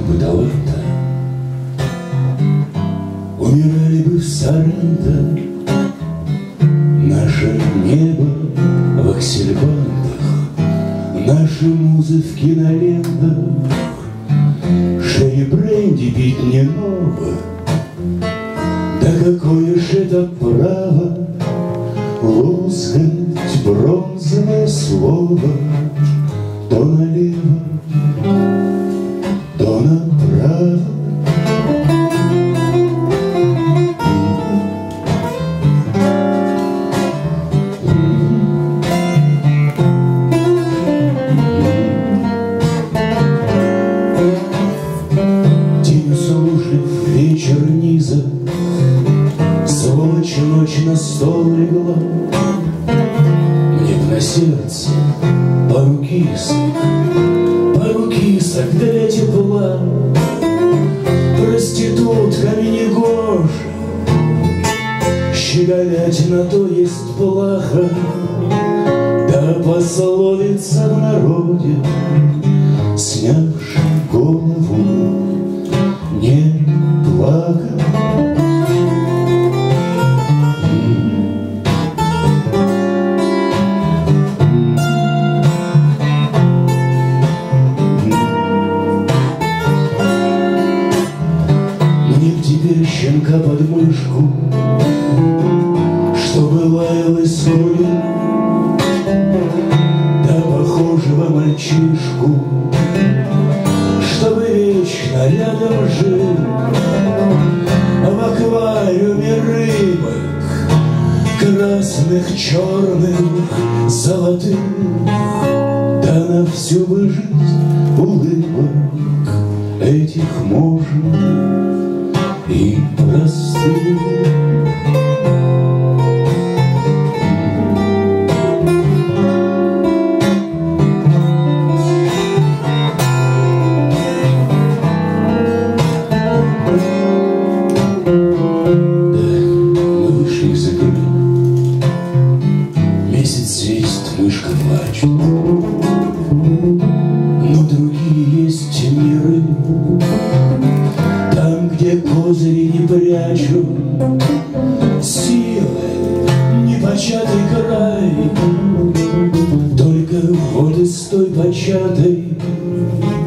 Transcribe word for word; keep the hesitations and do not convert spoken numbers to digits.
бытовато, умирали бы в Сарандо наше небо в аксельбантах, наши музы в кинолентах. Шерри бренди пить не ново, да какое ж это право лускать бронзовое слово то налево, то направо. День услужлив, вечер низок, сволочь ночь на стол легла. Мне б на сердце пару кисок, пару кисок для тепла. Проститутками не гоже, щеголятина то есть плохо. Да пословица в народе, снявши голову, не плакал. Теперь щенка под мышку, чтобы лаял история, да похожего мальчишку, чтобы вечно рядом жил в аквариуме рыбок красных, черных, золотых, да на всю бы жизнь улыбок этих можно и простых. Мы вышли из игры, месяц светит, мышка плачет, но другие есть миры, там, где козыри не прячут, силы непочатый край, только вот из той початой